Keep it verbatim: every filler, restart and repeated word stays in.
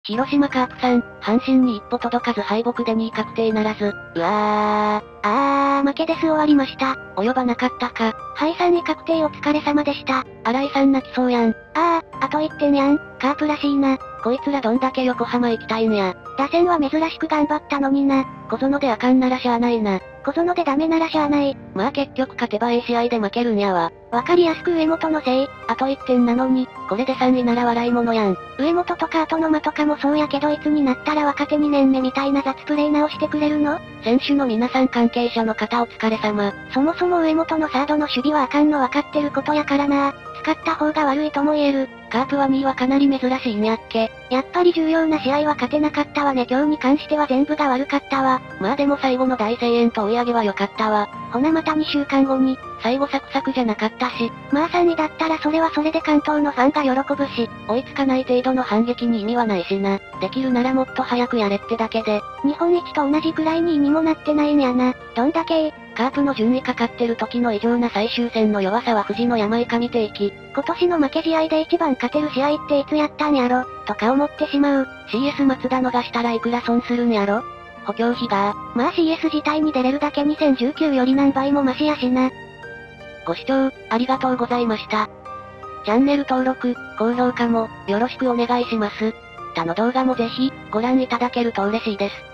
広島カープさん、阪神に一歩届かず敗北でにい確定ならず。うわー。あー、負けです終わりました。 及ばなかったか。 はい、さんい確定お疲れ様でした。 新井さん泣きそうやん。 あー、あといってんやん。カープらしいな。 こいつらどんだけ横浜行きたいんや。 打線は珍しく頑張ったのにな。 小園であかんならしゃあないな。 小園でダメならしゃあない。 まあ結局勝てばええ試合で負けるんやわ。 わかりやすく上本のせい。 あといってんなのに、これでさんいなら笑い物やん。 上本とか後の間とかもそうやけどいつになったら若手にねんめみたいな雑プレイ直してくれるの？ 選手の皆さん関係者の方お疲れ様。 そもそも上本のサードの守備はあかんの分かってることやからな。使った方が悪いとも言える。 カープはにいはかなり珍しいんやっけ。 やっぱり重要な試合は勝てなかったわね。今日に関しては全部が悪かったわ。 まあでも最後の大声援と追い上げは良かったわ。 ほなまたにしゅうかんごに。 最後サクサクじゃなかったし。 まあさんいだったらそれはそれで関東のファンが喜ぶし。 追いつかない程度の反撃に意味はないしな。できるならもっと早くやれってだけで。 日本一と同じくらいに意にもなってないんやな。どんだけカープの順位かかってる時の異常な最終戦の弱さは富士の病か見ていき。 今年の負け試合で一番勝てる試合っていつやったんやろ、とか思ってしまう。 シーエス 松田逃したらいくら損するんやろ。補強費が。 まあ シーエス 自体に出れるだけにせんじゅうきゅうより何倍もマシやしな。 ご視聴、ありがとうございました。チャンネル登録、高評価も、よろしくお願いします。他の動画もぜひ、ご覧いただけると嬉しいです。